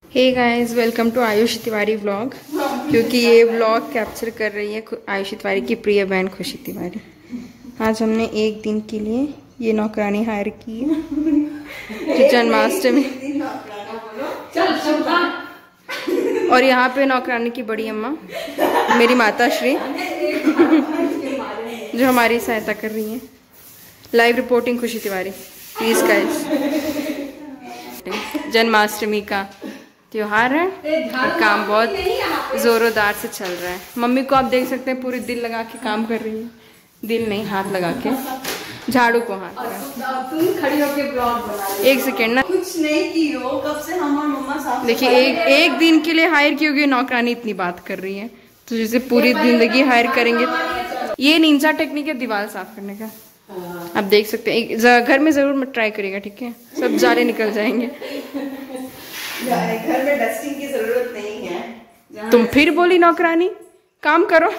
Hey guys, welcome to Ayush Tiwari vlog. क्योंकि ये vlog capture कर रही है आयुष तिवारी की प्रिय बहन खुशी तिवारी। आज हमने एक दिन के लिए ये नौकरानी हायर की है जो जन्माष्टमी। और यहाँ पे नौकरानी की बड़ी अम्मा मेरी माता श्री जो हमारी सहायता कर रही है। लाइव रिपोर्टिंग खुशी तिवारी प्लीज गाइस। जन्माष्टमी का त्योहार है और काम बहुत जोरोदार से चल रहा है। मम्मी को आप देख सकते हैं पूरी दिल लगा के काम कर रही है। दिल नहीं, हाथ लगा के, झाड़ू को हाथ लगा। तुम खड़ी होके ब्लॉग बना रही हो। एक सेकेंड ना, कुछ नहीं की हो कब से हम और मम्मा साफ। देखिए एक दिन के लिए हायर की होगी नौकरानी, इतनी बात कर रही है तो जैसे पूरी जिंदगी हायर करेंगे। ये निंजा टेक्निक है दीवार साफ करने का। आप देख सकते हैं, घर में जरूर मत ट्राई करिएगा, ठीक है? सब जाले निकल जाएंगे। घर में डस्टिंग की जरूरत नहीं है। तुम फिर बोली नौकरानी, काम करो।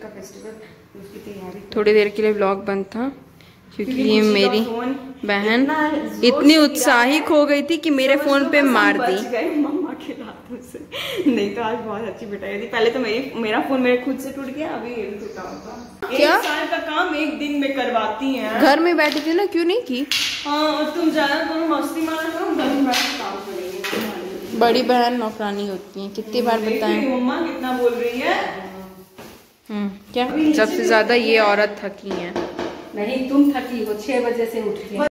थोड़ी देर के लिए व्लॉग बंद था क्योंकि ये मेरी बहन इतनी उत्साहित हो गई थी कि मेरे फोन पे मार दी मम्मा के हाथों से। नहीं तो आज बहुत अच्छी पिटाई थी। पहले तो मेरा फोन मेरे खुद से टूट गया, अभी ये भी टूटा होगा। क्या? 1 साल का काम 1 दिन में करवाती हैं। घर में बैठी थी ना, क्यों नहीं की? हाँ, तुम जाना करो, मस्ती मारा करो, घर में बैठ के काम करेंगे। बड़ी बहन नौकरानी होती है, कितनी बार बताएं। मम्मा कितना बोल रही है। क्या सबसे ज्यादा ये औरत थकी है। नहीं, तुम थकी हो, 6 बजे से उठ के।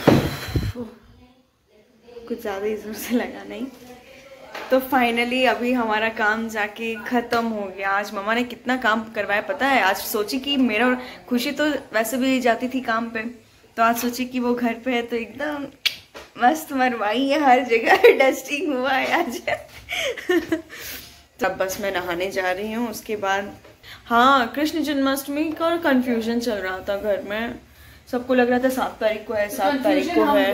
कुछ ज्यादा ही जोर से लगा नहीं। तो फाइनली अभी हमारा काम जाके खत्म हो गया। आज मम्मा ने कितना काम करवाया पता है। आज सोची कि मेरा खुशी तो वैसे भी जाती थी काम पे, तो आज सोची कि वो घर पे है तो एकदम मस्त मरवाई है, हर जगह डस्टिंग हुआ है आज। तब बस मैं नहाने जा रही हूँ। उसके बाद हाँ, कृष्ण जन्माष्टमी का कंफ्यूजन चल रहा था घर में। सबको लग रहा था 7 तारीख को है, 7 तारीख को है।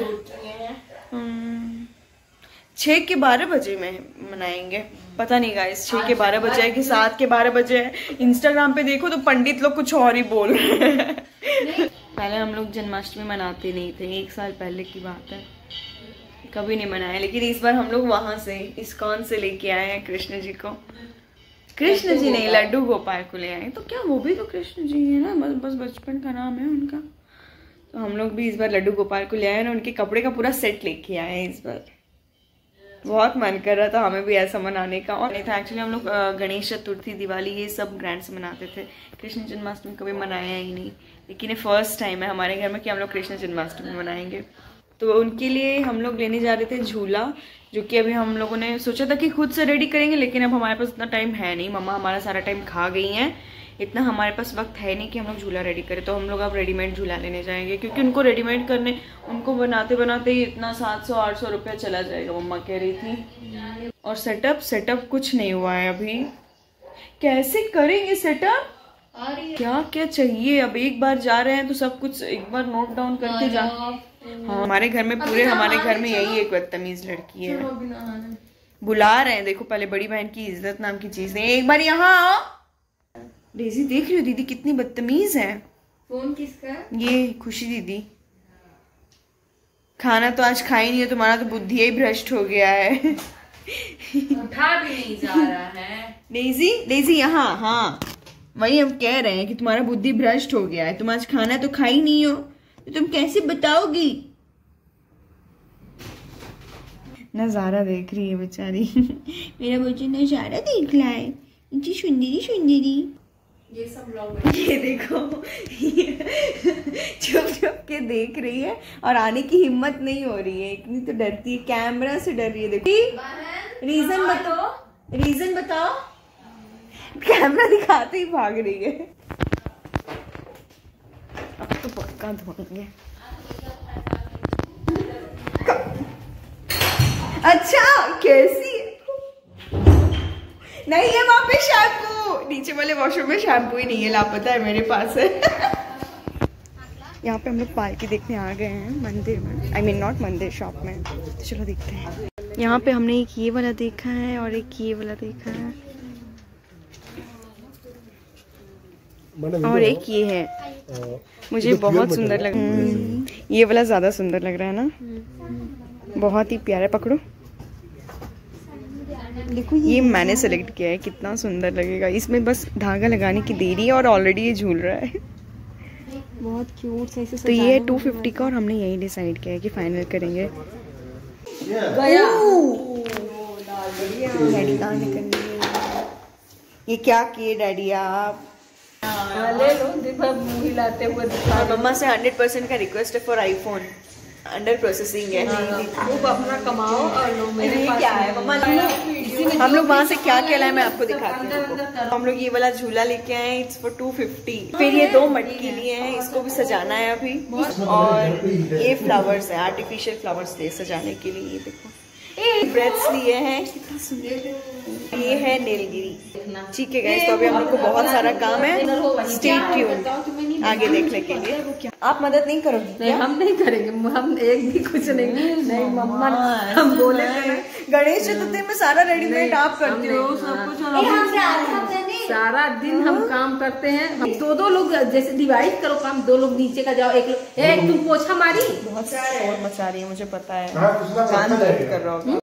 6 के 12 बजे में मनाएंगे, पता नहीं गाइस 6 के 12 बजे है कि 7 के 12 बजे है। इंस्टाग्राम पे देखो तो पंडित लोग कुछ और ही बोल रहे हैं। पहले हम लोग जन्माष्टमी मनाते नहीं थे, 1 साल पहले की बात है, कभी नहीं मनाया। लेकिन इस बार हम लोग वहां से इस्कॉन से लेके आए हैं कृष्ण जी को। कृष्ण जी नहीं, लड्डू गोपाल को ले आए। तो क्या वो भी तो कृष्ण जी है ना, बस बचपन का नाम है उनका। तो हम लोग भी इस बार लड्डू गोपाल को ले आए ना, उनके कपड़े का पूरा सेट लेके आए हैं इस बार। बहुत मन कर रहा था हमें भी ऐसा मनाने का। और नहीं था एक्चुअली, हम लोग गणेश चतुर्थी, दिवाली ये सब ग्रैंड से मनाते थे। कृष्ण जन्माष्टमी कभी मनाया ही नहीं, लेकिन ये फर्स्ट टाइम है हमारे घर में कि हम लोग कृष्ण जन्माष्टमी मनाएंगे। तो उनके लिए हम लोग लेने जा रहे थे झूला, जो कि अभी हम लोगों ने सोचा था कि खुद से रेडी करेंगे, लेकिन अब हमारे पास इतना टाइम है नहीं। मम्मा हमारा सारा टाइम खा गई हैं, इतना हमारे पास वक्त है नहीं कि हम लोग झूला रेडी करें। तो हम लोग अब रेडीमेड झूला लेने जाएंगे, क्योंकि उनको रेडीमेड करने, उनको बनाते बनाते ही इतना 700-800 रुपया चला जाएगा, मम्मा कह रही थी। और सेटअप कुछ नहीं हुआ है अभी। कैसे करेंगे सेटअप? क्या क्या चाहिए? अब एक बार जा रहे हैं तो सब कुछ एक बार नोट डाउन करके जा। हाँ, हमारे घर में हमारे घर में यही एक बदतमीज लड़की है। बुला रहे हैं, देखो पहले बड़ी बहन की इज्जत नाम की चीज नहीं। एक बार यहाँ आओ। डेजी देख रही हो दीदी कितनी बदतमीज है। फोन किसका? ये खुशी दीदी। खाना तो आज खा ही नहीं है, तुम्हारा तो बुद्धि ही भ्रष्ट हो गया है। उठा भी नहीं जा रहा है। डेजी यहाँ। हाँ, वही हम कह रहे हैं कि तुम्हारा बुद्धि भ्रष्ट हो गया है। तुम आज खाना तो खा ही नहीं हो, तो तुम कैसे बताओगी? नजारा देख रही है बेचारी। मेरा बच्चा नजारा देख रहा है, इतनी सुंदरी। ये सब लोग ये देखो, चुप के देख रही है और आने की हिम्मत नहीं हो रही है। इतनी तो डरती है, कैमरा से डर रही है। देखो रीजन बताओ। कैमरा दिखाते ही भाग रही है। अब तो पक्का धोएंगे। अच्छा, कैसी नहीं है वहां पे शैम्पू? नीचे वाले वॉशरूम में शैम्पू ही नहीं है, लापता है मेरे पास है। यहाँ पे हम लोग पालकी देखने आ गए हैं मंदिर में। I mean नॉट मंदिर, शॉप में। तो चलो देखते हैं। यहाँ पे हमने एक ये वाला देखा है और एक ये वाला देखा है और एक ये है। मुझे बहुत सुंदर लग रहा है। ये वाला ज्यादा सुंदर लग रहा है ना, बहुत ही प्यारा। पकड़ो। देखो ये मैंने सेलेक्ट किया है, कितना सुंदर लगेगा। इसमें बस धागा लगाने की देरी है और ऑलरेडी ये झूल रहा है। बहुत क्यूट से इसे तो ये है 250 का और हमने यही डिसाइड किया है कि फाइनल करेंगे। डैडी कहाँ निकल रही है? ये क्या किए डैडी आप? ले लो, देखो मुंह हिलाते हुए दिखा। और मम्मा से 100% का रिक्वेस्ट है फॉर आईफोन, अंडर प्रोसेसिंग है। खूब अपना कमाओ और लो। मेरे ये क्या है मम्मा? हम लोग वहाँ से क्या क्या लाए मैं आपको दिखाती हूँ। हम लोग ये वाला झूला लेके आए हैं, इट्स फॉर 250। फिर ये 2 मटकी लिए हैं, इसको भी सजाना है अभी। और ये फ्लावर्स है, आर्टिफिशियल फ्लावर्स थे सजाने के लिए। ये देखो ब्रेड्स लिए हैं, कितना सुंदर। ये है नीलगिरी। ठीक है गाइस, तो अभी हम लोग को बहुत सारा काम है। स्टे ट्यून्ड आगे देखने के लिए। आप मदद नहीं करोगी? नहीं, हम नहीं करेंगे, हम एक भी कुछ नहीं मम्मा हम बोले गणेश चतुर्थी में सारा रेडीमेड आप करते हो सब कुछ। सारा दिन हम काम करते हैं। हम 2-2 लोग, जैसे डिवाइड करो काम, 2 लोग नीचे का जाओ, एक लोग तुम पोछा मारी। बहुत शोर मचा रही है, मुझे पता है, कान दर्द कर रहा होगा।